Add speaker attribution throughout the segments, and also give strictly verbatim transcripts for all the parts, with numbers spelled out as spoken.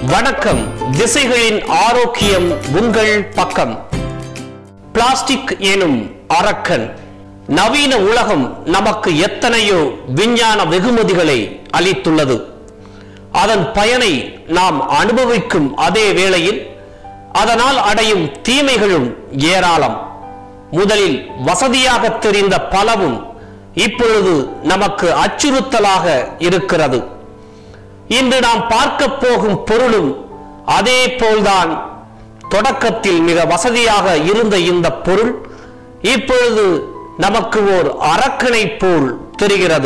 Speaker 1: வணக்கம். திசைகளின் ஆரோக்கியம் உங்கள் பக்கம். பிளாஸ்டிக் எனும் அரக்கன். நவீன உலகம் நமக்கு எத்தனையோ விஞ்ஞான வெகுமதிகளை அளித்துள்ளது. அதன் பயனை நாம் அனுபவிக்கும் அதே வேளையில் அதனால் அடையும் தீமைகளும் ஏராளம். முதலில் வசதியாக தெரிந்த பலவும் இப்பொழுது நமக்கு அச்சுறுத்தலாக இருக்கிறது. இன்று நாம் பார்க்க போகும் பொருளும் அதே போல்தான். தொடக்கத்தில் மிக வசதியாக இருந்த இந்த பொருள் இப்பொழுது நமக்கு ஓர் அரக்கனை போல் தெரிகிறது.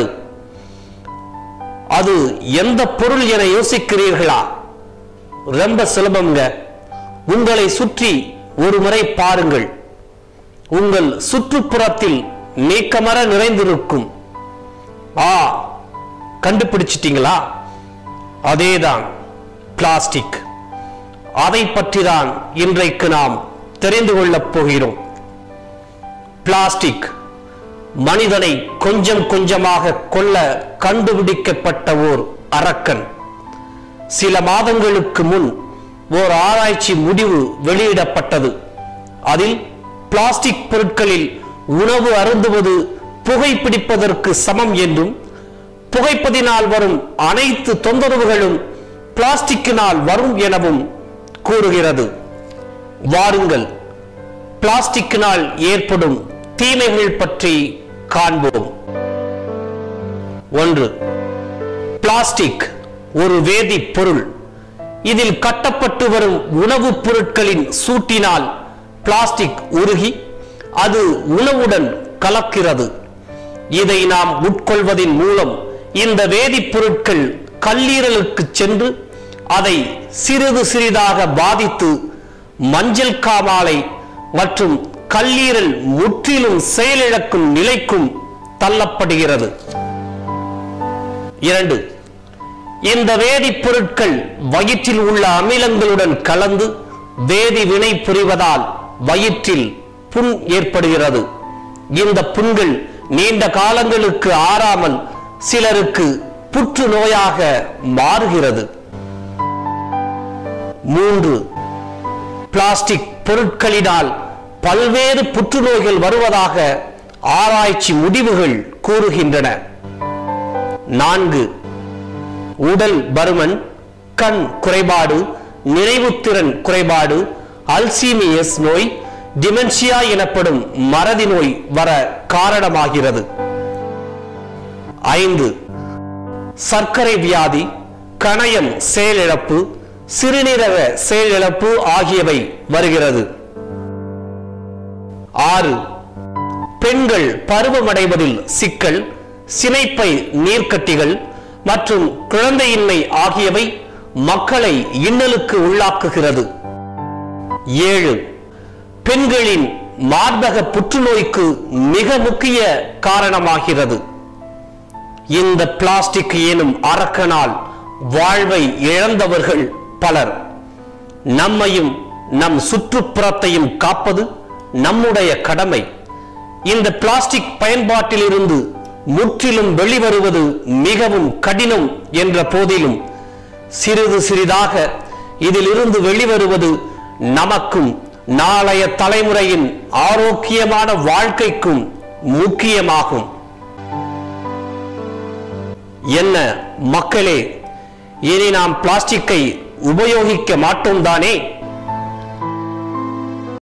Speaker 1: அது எந்த பொருள் என யோசிக்கிறீர்களா? ரொம்ப சுலபங்க. உங்களை சுற்றி ஒரு முறை பாருங்கள். உங்கள் சுற்றுப்புறத்தில் நீக்கமர நிறைந்திருக்கும். ஆ, கண்டுபிடிச்சிட்டீங்களா? அதேதான் பிளாஸ்டிக். அதை பற்றி தான் இன்றைக்கு நாம் தெரிந்து கொள்ளப் போகிறோம். பிளாஸ்டிக் மனிதனை கொஞ்சம் கொஞ்சமாக கொல்ல கண்டுபிடிக்கப்பட்ட ஓர் அரக்கன். சில மாதங்களுக்கு முன் ஓர் ஆராய்ச்சி முடிவு வெளியிடப்பட்டது. அதில் பிளாஸ்டிக் பொருட்களில் உணவு அருந்துவது புகைப்பிடிப்பதற்கு சமம் என்றும், புகைப்பதினால் வரும் அனைத்து தொந்தரவுகளும் பிளாஸ்டிக்கினால் வரும் எனவும் கூறுகிறது. வாருங்கள், பிளாஸ்டிக்கினால் ஏற்படும் தீமைகள் பற்றி காண்போம். ஒன்று, பிளாஸ்டிக் ஒரு வேதிப் பொருள். இதில் கட்டப்பட்டு வரும் உணவுப் பொருட்களின் சூட்டினால் பிளாஸ்டிக் உருகி அது உணவுடன் கலக்கிறது. இதை நாம் உட்கொள்வதன் மூலம் இந்த வேதிப்பொருட்கள் கல்லீரலுக்கு சென்று அதை சிறிது சிறிதாக பாதித்து மஞ்சள் காமாலை மற்றும் கல்லீரல் முற்றிலும் செயலிழக்கும் நிலைக்கும் தள்ளப்படுகிறது. இரண்டு, இந்த வேதிப்பொருட்கள் வயிற்றில் உள்ள அமிலங்களுடன் கலந்து வேதி வினை புரிவதால் வயிற்றில் புண் ஏற்படுகிறது. இந்த புண்கள் நீண்ட காலங்களுக்கு ஆறாமல் சிலருக்கு புற்றுநோயாக மாறுகிறது. மூன்று, பிளாஸ்டிக் பொருட்களினால் பல்வேறு புற்றுநோய்கள் வருவதாக ஆராய்ச்சி முடிவுகள் கூறுகின்றன. நான்கு, உடல் பருமன், கண் குறைபாடு, நினைவுத்திறன் குறைபாடு, அல்சீமியஸ் நோய், டிமென்ஷியா எனப்படும் மறதி நோய் வர காரணமாகிறது. ஐந்து, சர்க்கரை வியாதி, கணையம் செயலிழப்பு, சிறுநீரக செயலிழப்பு ஆகியவை வருகிறது. ஆறு, பெண்கள் பருவமடைவதில் சிக்கல், சினைப்பை நீர்க்கட்டிகள் மற்றும் குழந்தையின்மை ஆகியவை மக்களை இன்னலுக்கு உள்ளாக்குகிறது. ஏழு, பெண்களின் மார்பக புற்றுநோய்க்கு மிக முக்கிய காரணமாகிறது. இந்த பிளாஸ்டிக் எனும் அரக்கனால் வாழ்வை இழந்தவர்கள் பலர். நம்மையும் நம் சுற்றுப்புறத்தையும் காப்பது நம்முடைய கடமை. இந்த பிளாஸ்டிக் பயன்பாட்டில் இருந்து முற்றிலும் வெளிவருவது மிகவும் கடினம் என்ற போதிலும் சிறிது சிறிதாக இதிலிருந்து வெளிவருவது நமக்கும் நாளைய தலைமுறையின் ஆரோக்கியமான வாழ்க்கைக்கும் முக்கியமாகும். என்ன மக்களே, இனி நாம் பிளாஸ்டிக்கை உபயோகிக்க மாட்டோம் தானே?